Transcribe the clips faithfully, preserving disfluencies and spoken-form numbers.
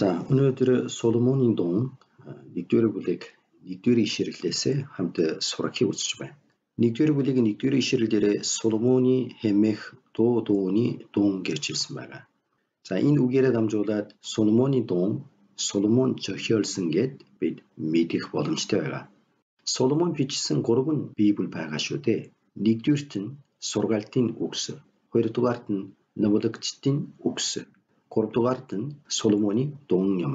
자, 오늘들은 솔로몬인 동 нэгдүгээр бүлэг нэгдүгээр ишэрлээс хамт сурахыг үзэж байна. нэгдүгээр бүлэгийн нэгдүгээр ишэрэл дээр 솔로몬이 хэмээх дуу дууны дуун гэж хэлсэн байна. За, энэ үгээрээ дамжуулаад 솔로몬인 동, 솔로몬 зохиолсон гэд бид мэдэх боломжтой байна. 솔로몬 бичсэн гурван Библи байгаа шүү дээ. нэгдүгээрт нь сургаалтын үгс, хоёрдугаарт нь номлогчдын үгс, гуравдугаарт нь 솔로몬이 дуун юм.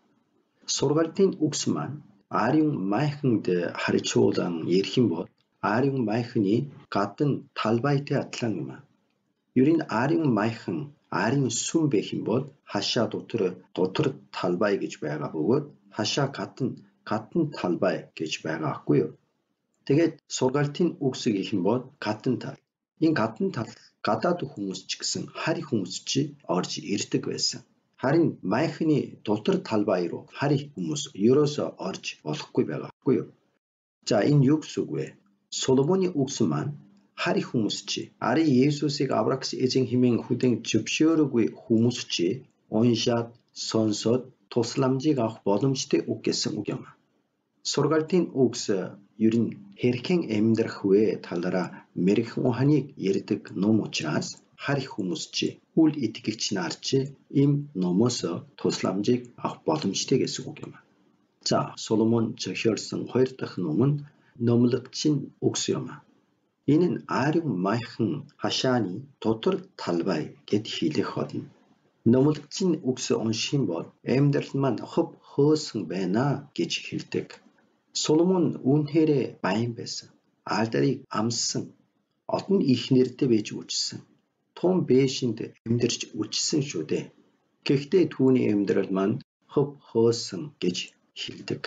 сургаалтын үгс маань Ариун майханд харьцуулан ярих юм бол Ариун майхны гадна талбайтай адилхан юм. Ер нь Ариун майхан Ариун сүм байх юм бол хашаа дотор дотор талбай гэж байгаа бөгөөд хашаа гадна гадна талбай гэж байгаа аахгүй юу. Тэгээд сургаалтын үгс гэх юм бол гадна тал. Энэ гадна тал гадаад хүмүүс ч гэсэн харь хүмүүс ч орж ирдэг байсан. Харин майхны дотор талбай руу харь хүмүүс ерөөсөө орж болохгүй байгаахгүй юу. За, энэ юу гэсэн үг вэ? 솔로몬이 үгс маань харь хүмүүс чи ари Есүсийг аврагч эзэн хэмээн хүлээн зөвшөөрөөгүй хүмүүс чи уншаад сонсоод тусламжийг авах боломжтой үг гэсэн үг юм. сургаалтын үгс ер нь хэрхэн амьдрах вэ талаараа мэрэгэн ухааныг ярьдаг ном учраас харь хүмүүс чи үл итгэгч нар чи им номоос тусламжийг авах боломжтой гэсэн үг юм. За, 솔로몬 зохиолсон хоёр дахь ном нь номлогчийн үгс юм. Энэ нь Ариун майхан хашааны дотор талбай гэд хэлэх болно. номлогчийн үгс унших юм бол амьдрал маань хөв хөөсөн байна гэж хэлдэг. 솔로몬 үнээрээ баян байсан. Алдарыг амссан. Олон их нэртэй байж үжсэн. Тун бэшинд амьдарч үжсэн шүү дээ. Гэхдээ түүний амьдрал маань хөв хөөсөн гэж хэлдэг.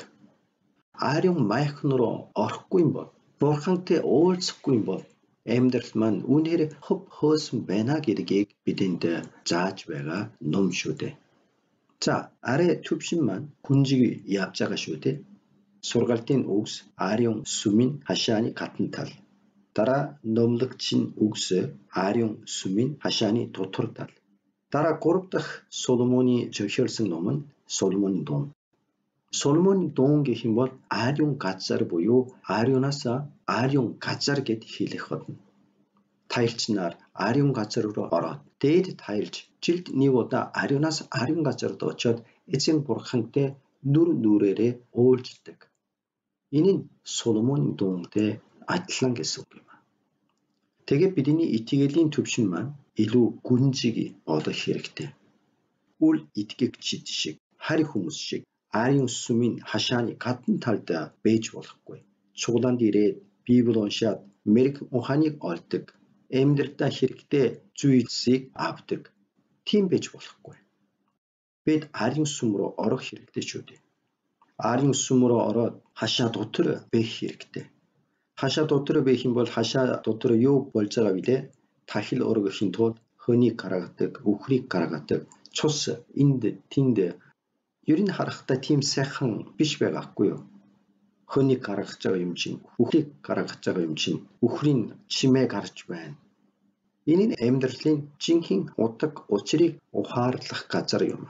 Ариун майхан руу орохгүй юм бол, бурхантай уулзахгүй юм бол амьдрал маань үнээр хөв хөөсөн байна гэдгийг бидэнд зааж байгаа ном шүү дээ. За, 아래 төвшин маань хүнжиг явж байгаа шүү дээ. сургаалтын үгс Ариун сүмийн хашааны гадна тал. Дараа номлогчийн үгс Ариун сүмийн хашааны дотор тал. Дараа гурав дахь 솔로몬이 зохиолсон ном нь 솔로몬인 동. 솔로몬인 동 гэх юм бол Ариун газар буюу Ариунаас Ариун газар гэд хэлэх болно. 타일ч нар Ариун газар руу ороод дээд 타일ч жилд нэг удаа Ариунаас Ариун газарт очоод эзэн бурхантай нүр нүрээрээ уулздаг. Энэ нь 솔로몬인 동тэй адилхан гэсэн үг юм. Тэгээд бидний итгэлийн төвшин маань илүү гүнзгий болох хэрэгтэй. Үл итгэгчид шиг, харь хүмүүс шиг Ариун сүмийн хашааны гадна талд байж болохгүй. Чуулганд ирээд Библи уншаад мэрэг ухааныг олдог. Амьдралдаа хэрэгтэй зүйлсийг авдаг. Тийм байж болохгүй. Бид Ариун сүм рүү орох хэрэгтэй шүү дээ. Ариун сүм рүү ороод хашаа дотор байх хэрэгтэй. хашаа дотор байх юм бол хашаа дотор юу болж байгаа вэ? Тахил өргөхийн тулд хөнийг гаргадаг, үхрийг гаргадаг, цус энд тэнд ер нь харахтаа тийм сайхан биш байгаахгүй юу? Хөнийг гаргаж байгаа юм чинь, үхрийг гаргаж байгаа юм чинь, үхрийн чимээ гарч байна. Энэ нь амьдралын жинхэнэ утга учирыг ухаарлах газар юм.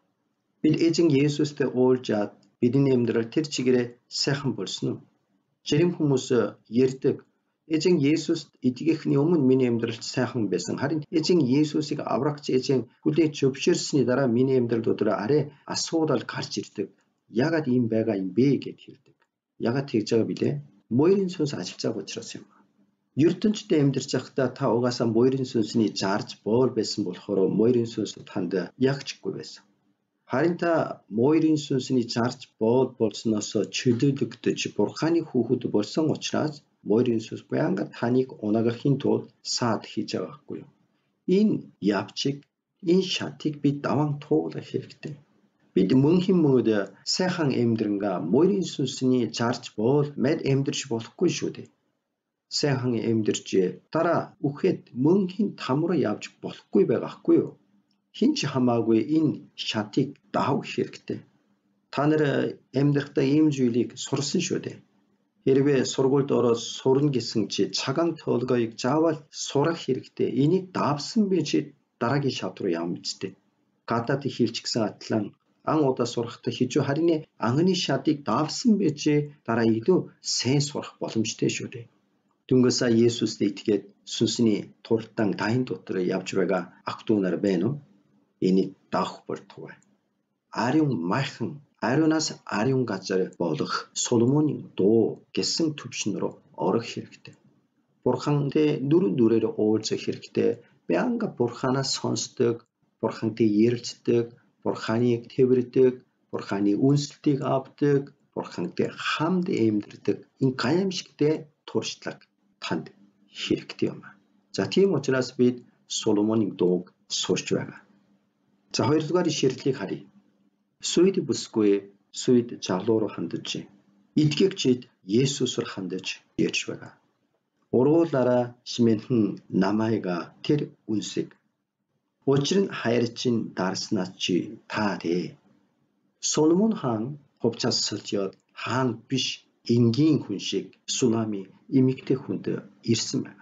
Бид эзэн Есүстэй уулзаад бидний амьдрал тэр чигээрээ сайхан болсон уу? Зарим хүмүүс ярьдаг. Эзэн Есүст итгэхний өмнө миний амьдрал сайхан байсан. Харин эзэн Есүсийг аврагч эзэн хүлээж зөвшөөрсөний дараа миний амьдрал дотор арай асуудал гарч ирдэг. Яагаад ийм байгаа юм бэ гэд хэлдэг. Яагаад тэгж байгаа билээ? Мойрын сүнс ажиллаж байгаа учраас юм. ертөнцид амьдарч байхдаа та угаасаа мойрын сүнсний зарж боол байсан болохоор мойрын сүнс танд ягчгүй байсан. Харин та мойрын сүнсний зарж боол болсноос чөлөөлөгдөж бурханы хүүхэд болсон учраас мойрын сүнс баянга таныг унагахын тулд саад хийж байгаа байхгүй юу? Энэ явцыг, энэ шатыг бид даван туулах хэрэгтэй. Бид мөнхийн мөнгөд сайхан амьдрангаа мойрын сүнсний зарж боол мэд амьдрч болохгүй шүү дээ. Сайхан амьдрч дараа үхэд мөнхийн там руу явж болохгүй байгаахгүй юу? Хинч хамаагүй энэ шатыг даах хэрэгтэй. Та нар амьдрахтаа ийм зүйлийг сурсан шүү дээ. Хэрвээ сургуульд ороод сурна гэсэн чи цагаан толгойг заавал сурах хэрэгтэй. Энийг давсан би чи дараагийн шат руу явна үстэй. Гадаад хэлч гэсэн атлан Ан удаа сурахтаа хижүү харины анхны шатыг давсан байж дараа илүү сайн сурах боломжтой шүү дээ. Түнгээ сая Есүст итгээд сүнсний туртан тайн дотор явж байгаа ах дүү нар байна уу? Энийг даах болтугай. Ариун майхан ариунаас ариун газар болох Соломоны дуу гэсэн төвшин рүү орох хэрэгтэй. Бурхантай дүрэн дүрээр уулзах хэрэгтэй. Бянга бурханаас сонсдог, бурхантай ярилцдаг, бурханыг тэвэрдэг, бурханы үнслэлтийг авдаг, бурхантай хамт амьдардаг энэ гайхамшигтай туршлага танд хэрэгтэй юм. За тийм учраас бид Соломоны дууг сурч байгаа. За хоёрдугаар ишлэлийг харъя. Сүйд бүсгүй сүйд залуу руу хандаж итгэгчид Есүсээр хандаж ярьж байгаа. Уруулаараа шимэнхэн намайга тэр үнсэг. Учир нь хайр чинь дарснаас чи таа дээ. Соломон хаан хувцас сэлжээд хаан биш энгийн хүн шиг Сулами эмэгтэй хүнд ирсэн байна.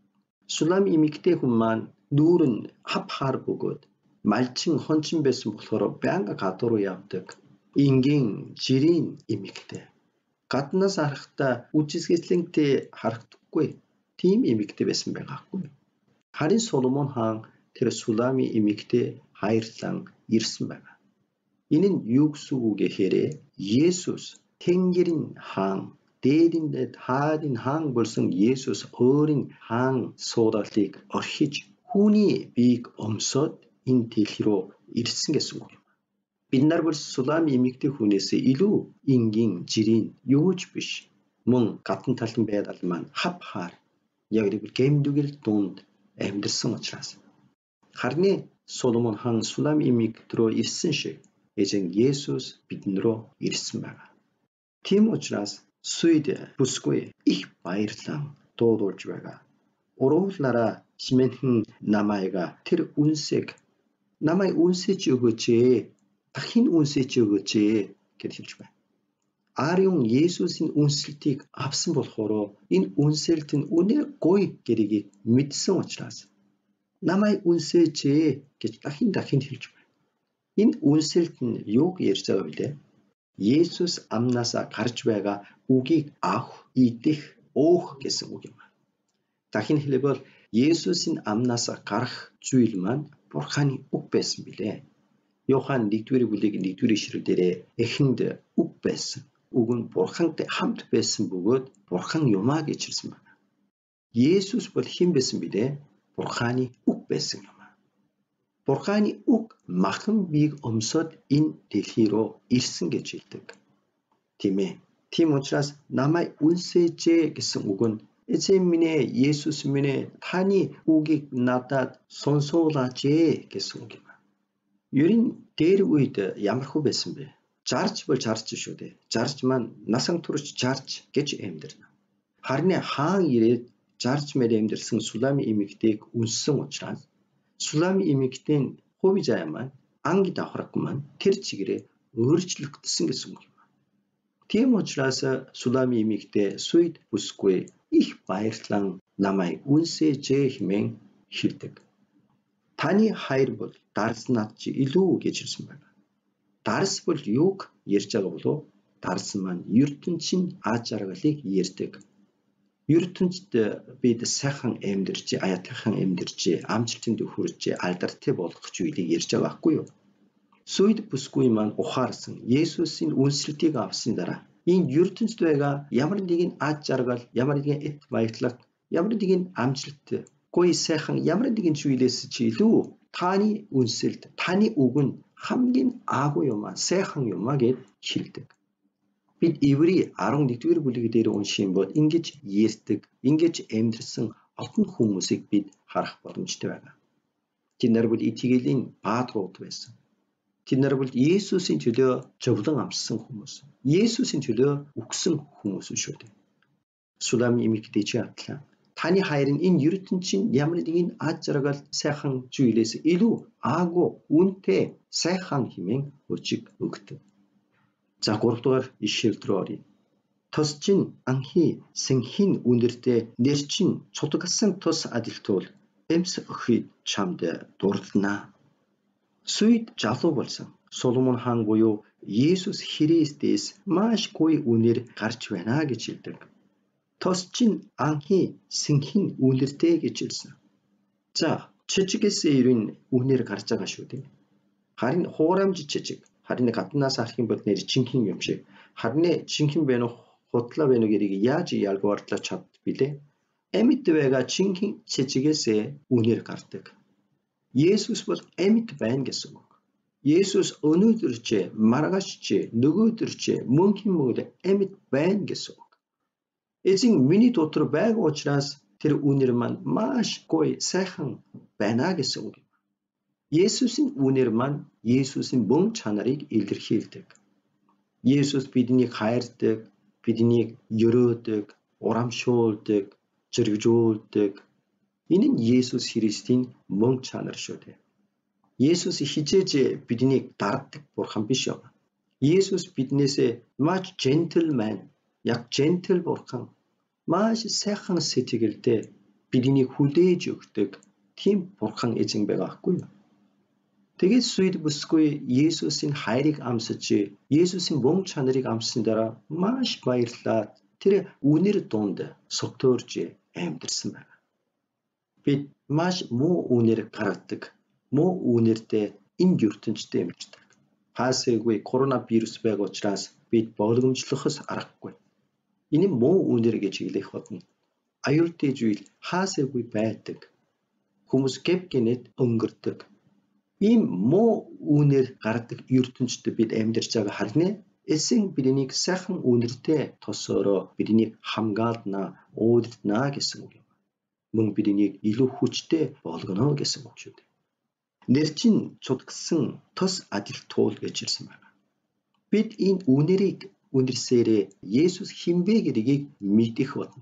Сулами эмэгтэй хүн маань нүүр нь хав хаар бөгөөд малчин хончин байсан болохоор байнга гадуур руу явдаг. Энгийн жирийн эмэгтэй. Гаднаас харахтаа үжисгэлэнтэй харагдахгүй. Тийм эмэгтэй байсан байгаагүй. Харин Соломон хаан тэр Сулами эмэгтэй хайрлан ирсэн байна. Энэ нь юу гэсэн үг гэхээр Есүс Тэнгэрийн хаан, дээдийн хаадын хаан болсон Есүс өөрийн хаан суудаалыг орхиж хүний биеийг өмсөд энэ дэлхий рүү ирсэн гэсэн үг юм. Бид нар бол Сулами эмэгтэй хүнээс илүү энгийн жирийн юу ч биш. Мөн гадна талын байдал маань хав хаар яг л гэмдгэл дунд амьдсан учраас. Харин Соломон хаан Сулами эмэгтэй рүү ирсэн шиг эзэн Есүс бидэн рүү ирсэн байна. Тийм учраас сүйд бүсгүй их баярлан дуудуулж байгаа. Уруулаараа шимэнхэн намайга тэр үнсэг намайг үнсэж өгөөч ээ. Дахин үнсэж өгөөч ээ гэж хэлж байна. Ариун Есүсийн үнсэлтийг авсан болохоор энэ үнсэлт нь үнээр гоё гэдгийг мэдсэн учраас намайг үнсэж ээ гэж дахин дахин хэлж байна. Энэ үнсэлт нь юуг ярьж байгаа вэ? Есүс амнаасаа гарч байгаа үгийг авах, идэх, уух гэсэн үг юм. Дахин хэлбэл Есүсийн амнаасаа гарах зүйл маань Бурханы үг байсан билээ. Йохан нэгдүгээр бүлгийн нэгдүгээр ишлэл дээр эхэнд үг байсан. Үг нь Бурхантай хамт байсан бөгөөд Бурхан юмаа гэж хэлсэн байна. Есүс бол хэн байсан билээ? Бурханы үг байсан юм. Бурханы үг махан биеийг өмсөд энэ дэлхий рүү ирсэн гэж хэлдэг. Тийм ээ. Тийм учраас намайг үнсэж гэсэн үг нь эзэн минь ээ, Есүс минь ээ, таны үгийг надад сонсуулаач гэсэн үг юм. Ер нь дээр үед ямар хөө байсан бэ? Жарж бол жарж шүү дээ. Жарж маань насан турш жарж гэж амьдарна. Харин хаан ирээд жарж мэр амьдэрсэн Сулами эмэгтэйг үнссэн учраас Сулами эмэгтэй нь хувь заяа маань анги давхраг маань тэр чигээрээ өөрчлөгдсөн гэсэн үг юм. Тийм учраас Сулами эмэгтэй сүйд бүсгүй их баярлан намайг үнсэж хэмээн хэлдэг. Таны хайр бол дарснаад чи илүү гэж хэлсэн байна. Дарс бол юуг ярьж байгаа болов? Дарс маань ертөнцийн аз жаргалыг ярьдаг. ертөнцид бид сайхан амьдарч, аятайхан амьдарч, амжилтанд хүрч, алдартай болох зүйлийг ярьж байгаа байхгүй юу? Сүйд бүсгүй маань ухаарсан Есүсийн үнсэлтийг авсан дараа энэ ертөнцид байгаа ямар нэгэн аз жаргал, ямар нэгэн эт баялаг, ямар нэгэн амжилт, гоё сайхан ямар нэгэн зүйлээс чи илүү таны үнсэлт, таны үг нь хамгийн агуу юм аа, сайхан юм аа гэж хэлдэг. Бид Иври арван нэгдүгээр бүлэг дээр унших бол ингэж ярьдаг, ингэж амьдэрсэн олон хүмүүсийг бид харах боломжтой байна. Тэд нар бол итгэлийн бааtruуд байсан. Тэд нар бол Есүсийн төлөө зовлон амссан хүмүүс. Есүсийн төлөө үгсэн хүмүүс шүү дээ. Сулами эмэгтэй чи атлаа. Таны хайр нь энэ ертөнцийн ямар нэгэн аз жаргал, сайхан зүйлээс илүү аагүй, үнэтэй, сайхан хэмээн өчиг өгдөг. За гуравдугаар ишлэл рүү оръё. Тос чин анхи сэнхин үнэртэй нэр чин цутгасан тос адилтуул эмс өхид чамд дурлнаа. Сүйд залуу болсон Соломон хаан буюу Есүс Христээс маш гоё үнээр гарч байна гэж хэлдэг. Тос чинь анхны сэнхийн үнэртэй гэж хэлсэн. За, чижигээс ерөн үнээр гарч байгаа шүү дээ. Харин хуурамч чижиг, харин гаднаас харах юм бол нэр жинхэнэ юм шиг. Харин жинхэнэ бэ нь худлаа бэ нүгэрийг яаж ялгуурлаж чадбилээ? Амьд байгаа жинхэнэ чижигээс үнээр гардаг. Есүс бол амьд байна гэсэн үг. Есүс өнөөдөр ч маргааш ч нөгөөдөр ч мөн хэн мөн амьд байна гэсэн үг. Эзэн миний дотор байгаа учраас тэр үнэр маань маш гоё сайхан байна гэсэн үг. Есүсийн үнэр маань Есүсийн мөн чанарыг илэрхийлдэг. Есүс биднийг хайрдаг, биднийг өрөөдөг, урамшуулдаг, зэрэгжүүлдэг. Энэ нь Есүс Христийн мөн чанар шүү дээ. Есүс хизээж биднийг дарддаг бурхан биш юм. Есүс биднээс маш gentleman, яг gentle бурхан, маш сайхан сэтгэлтэй биднийг хүлээж өгдөг тийм бурхан эзэн байгаа хгүй юу? Тэгээд сүyd бүсгүй Есүсийн хайрыг амсаж, Есүсийн мөн чанарыг амссан дараа маш баярлаад тэр үнэр донд сотоорж амьдэрсэн байна. Бид маш муу үнэр гаргадаг. Муу үнэртэй энэ ертөнцид амьдардаг. Хаасайгүй коронавирус байгаа учраас бид болгоомжлохоос аргагүй. Энэ муу үнэр гэж хэлэх болно. Аюултай зүйл хаасайгүй байдаг. Хүмүүс гэв гинэд өнгөрдөг. Ийм муу үнэр гаргадаг ертөнцид бид амьдарч байгаа харин эзэн биднийг сайхан үнэртэй тосоороо биднийг хамгаална, ууддна гэсэн үг юм. Мөн биднийг илүү хүчтэй болгоно гэсэн үг шүү дээ. Нэр чинь цудгсан тос адил туул гэж хэлсэн байна. Бид энэ үнэрийг үнэрсээрээ Есүс хинбэ гэдгийг мэдэх болно.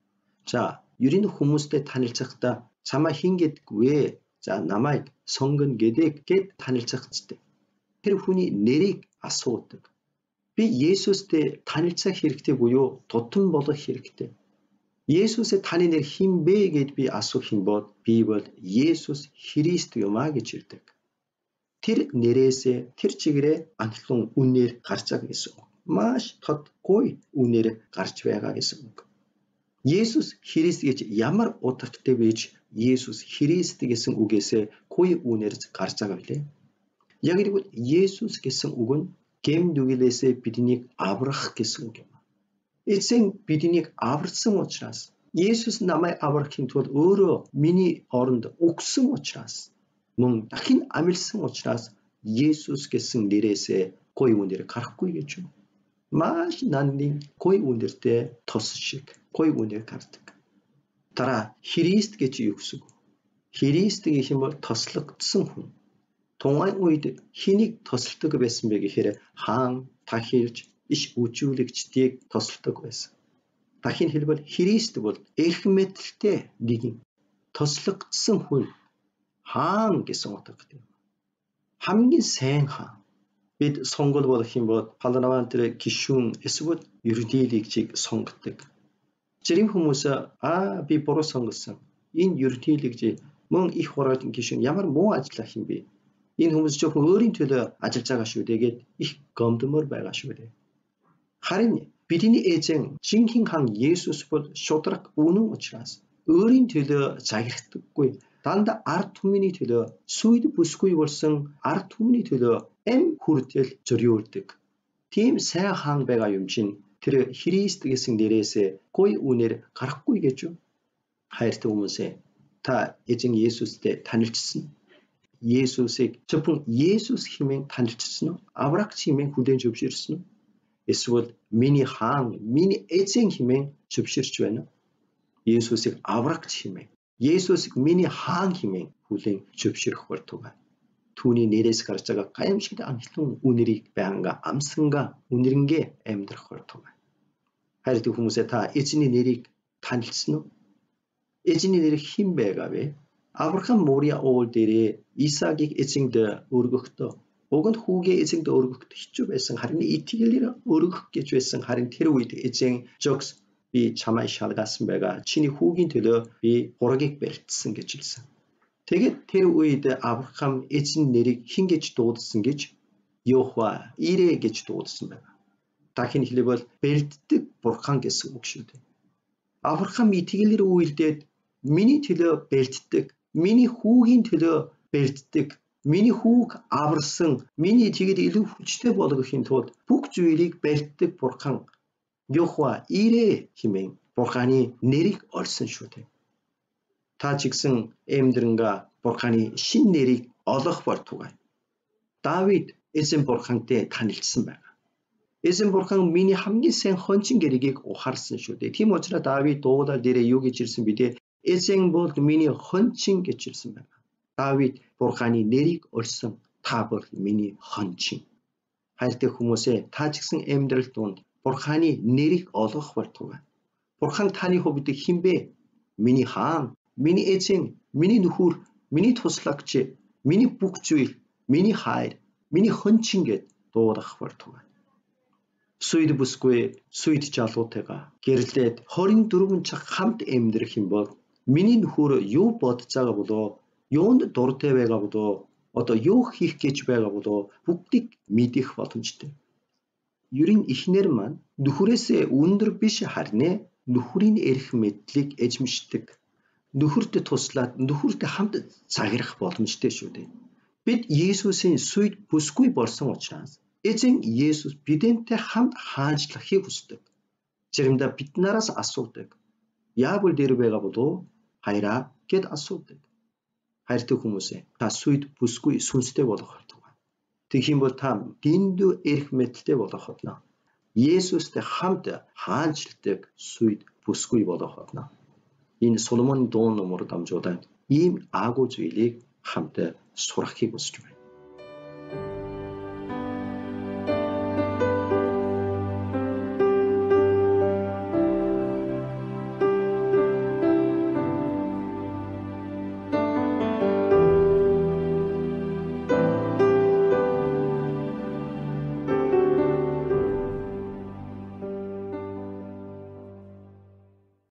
За, ерөн хүмүүстэй танилцахдаа чамаа хин гэдэггүй вэ? За, намайг сонгоно гэдэг гэд танилцах хэрэгтэй. Тэр хүний нэрийг асуудаг. Би Есүстэй танилцах хэрэгтэй буюу тутам болох хэрэгтэй. Есүсээ таны нэр хин бэ гэд би асуух юм бол би бол Есүс Христ юм а гэж хэлдэг. Тэр нэрээсээ тэр чигээрээ анхлан үнээр гарч байгаа гэсэн үг. Маш тод гоё үнээр гарч байгаа гэсэн үг. Есүс Христ гэж ямар утгатай байж Есүс Христ гэсэн үгээс гоё үнээр гарч байгаа билээ. Яг гэвэл Есүс гэсэн үг нь гэм дүгэлээсээ биднийг аврах гэсэн үг юм. Эзэн биднийг аварсан учраас Есүс намайг аврахын тулд өөрөө миний оронд өгсөн учраас мөн дахин амилсан учраас Есүс гэсэн нэрээсээ гоё үнээр гарахгүй гэж юм. Маш нандин гоё үнээртэй тос шиг гоё үнээр гардаг. Дараа Христ гэж юу гэсэн үг? Христ гэх юм бол тослогдсон хүн. Тухайн үед хэнийг тосолдог байсан бэ гэхээр хаан, тахилч, иш үжүүлэгчдийг тосолдог байсан. Дахин хэлбэл Христ бол эрх мэдэлтэй нэгэн тослогдсон хүн, хаан гэсэн утгатай. Хамгийн сайн хаан. Бид сонгол болох юм бол парламентын гишүүн эсвэл ерөнхийлөгчийг сонгодог. Зарим хүмүүс аа би буруу сонгосон. Энэ ерөнхийлөгч мөн их хураалтын гишүүн ямар муу ажиллах юм бэ? Энэ хүмүүс зөвхөн өөрийн төлөө ажиллаж байгаа шүү дээ гэд их гомдмор байгаа шүү дээ. Харин бидний эзэн жинхэнэ хаан Есүс бол шудраг үнэн учраас өөрийн төлөө загихдаггүй. Дандаа ард түмний төлөө сүйд бүсгүй болсон ард түмний төлөө эм хүртэл зориулдаг. Тийм сайн хаан байгаа юм чинь тэр Христ гэсэн нэрээсээ гоё үнээр гарахгүй гэж юу? Хайртай хүмүүсээ та эзэн Есүстэй танилцсан. Есүсийг зөвхөн Есүс хэмээн танилцсан уу? Аврагч хэмээн хүлээн зөвшөөрсөн үү? Эсвэл миний хаан, миний эзэн хэмээн зөвшөөрч байна уу? Есүсийг аврагч хэмээн, Есүсийг миний хаан хэмээн хүлээн зөвшөөрөх болтугай. Түүний нэрээс гарч байгаа гайхамшигт анхлын үнэрийг байнга амсанга үнэрнгээ амьдрах болтугай. Хайртай хүмүүсээ та эзний нэрийг танилцсан уу? Эзний нэр хэн байгаа вэ? Авраам Мория уул дээрээ Исаагийг эзэнд өргөхдөө уг нь хүүгээ эзэнд өргөхд хэцүү байсан. Харин итгэлээр өргөх гэж байсан. Харин тэр үед эзэн жогс би чамайг шалгасан байгаа. Чиний хүүгийн төлөө би хургийг барьцсан гэж хэлсэн. Тэгээд тэр үед Авраам эзэн нэрийг хэн гэж дуудсан гэж Йохва ирээ гэж дуудсан байна. Дахин хэлбэл бэлддэг бурхан гэсэн үг шүү дээ. Авраам итгэлээр үйлдээд миний төлөө бэлддэг, миний хүүгийн төлөө бэлддэг, миний хүүг аварсан, миний итгэл илүү хүчтэй болгохын тулд бүх зүйлийг бэлддэг бурхан Йохва ирээ хэмээн бурханы нэрийг олсон шүү дээ. Та ч гэсэн эмдрэнга бурханы шин нэрийг олох болтугай. Давид эзэн бурхантай танилцсан байна. Эзэн бурхан миний хамгийн сайн хончин гэрэгийг ухаарсан шүү дээ. Тийм учраас Давид дуудар дээрээ юу гэж ирсэн бidэ? Эзэн бол миний хончин гэж ирсэн байна. Давид бурханы нэрийг олсон. Та бол миний хончин. Хайртай хүмүүсээ та ч гэсэн амьдрал донд бурханы нэрийг олох болтугай. Бурхан таны хувьд хинбэ? Миний хаан, миний эзэн, миний нөхөр, миний туслагч, миний бүх зүйл, миний хайр, миний хончин гэд дуудах болтугай. Сүйд бүсгүй сүйд жалуутайгаа гэрлээд хорин дөрвөн цаг хамт амьдрах юм бол миний нөхөр юу бодож байгаа болоо, юунд дуртай байгаа болоо, одоо юу хийх гэж байгаа болоо бүгдийг мэдэх боломжтой. Ерөн ихнэр маань нөхрөөсөө өндөр биш харин нөхрийн эрх мэдлийг эзэмшдэг. Нөхөрт туслаад нөхөрт хамт цагирах боломжтой шүү дээ. Бид Есүсийн сүйд бүсгүй болсон учраас эзэн Есүс бидэнтэй хамт хаанчлахыг хүсдэг. Заримдаа бид нараас асуудаг. Яавал дээр байгаа болов? Хайраа гэд асуудаг. Хайртай хүмүүсээ та сүйд бүсгүй сүнстэй болох болтугай. Тэгхийн бол та дэндүү эрх мэдэлтэй болох болно. Есүстэй хамт хаанчилдаг сүйд бүсгүй болох болно. Энэ Соломоны дуун номоор дамжуулан ийм агуу зүйлийг хамт сурахыг хүсэж байна.